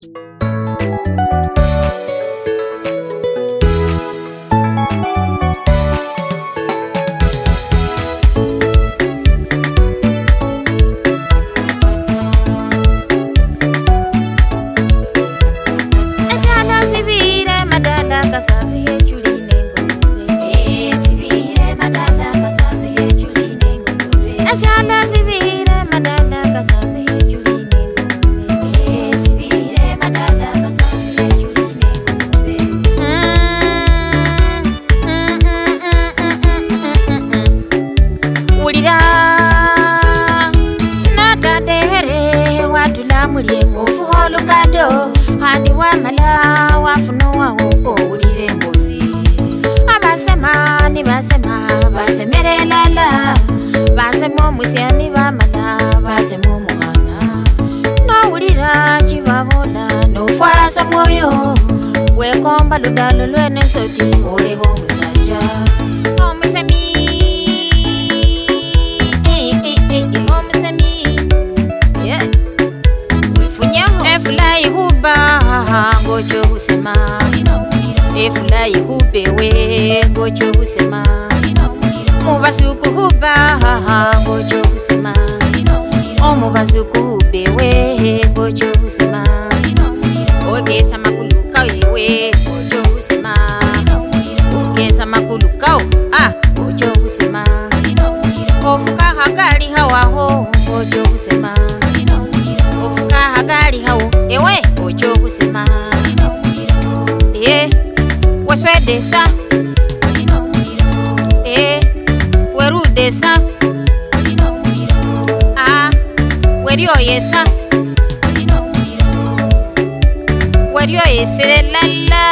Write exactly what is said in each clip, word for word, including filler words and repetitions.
Ludalo lwene soti ole go musaja o musemi eh eh eh o musemi yeah wifunya e fly huba gocho usema e fly hubewe gocho usema mubasuku huba gocho usema o mubasuku hubewe gocho usema o kesa makuluka wewe makuluka ah ojo usema ofuka hagali hawa ho ojo usema ofuka hagali hawo ewe ojo usema eh waswedesa eh werudesa ah werio yesa werio yesere lalla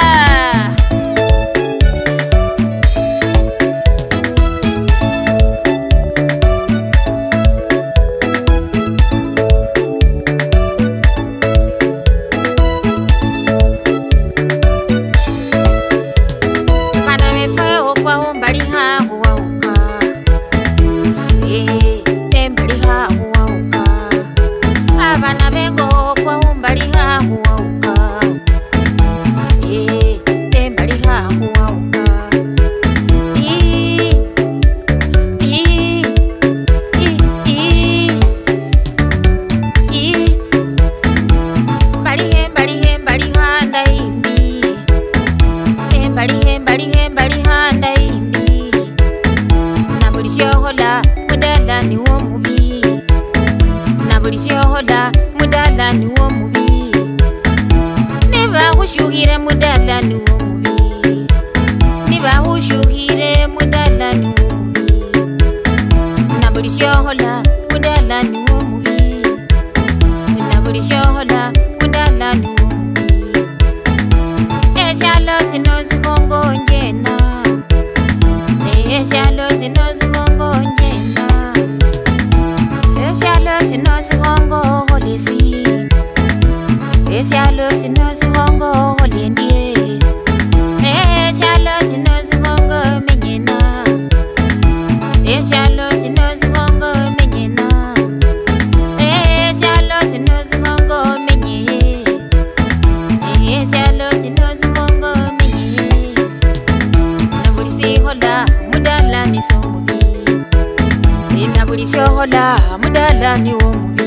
Hola, mudala ni womubi.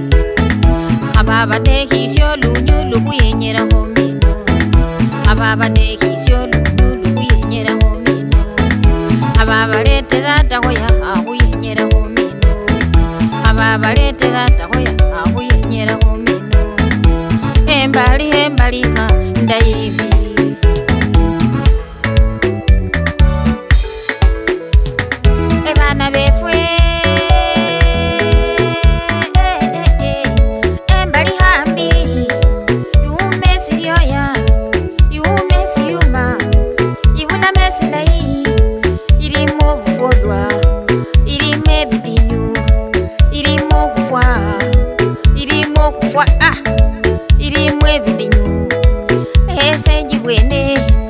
Ababa de hisyo lunyu lugu yenyera homino. Ababa de hisyo lunyu lugu yenyera homino. Ababa lete rata hoya ahu yenyera homino. Ababa lete rata hoya ahu yenyera homino. Embali embali ha ndaibi. Ebana befwe. Ah, iri mwe bidinyu ese jiwene